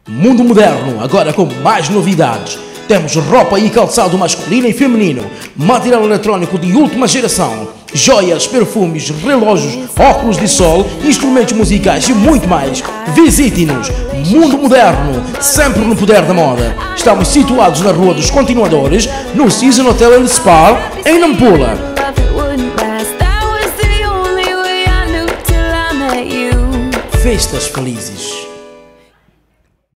Mundo moderno, agora com mais novidades. Temos roupa e calçado masculino e feminino, material eletrónico de última geração, joias, perfumes, relógios, óculos de sol, instrumentos musicais e muito mais. Visite-nos. Mundo moderno, sempre no poder da moda. Estamos situados na Rua dos Continuadores, no Season Hotel & Spa, em Nampula. Festas felizes.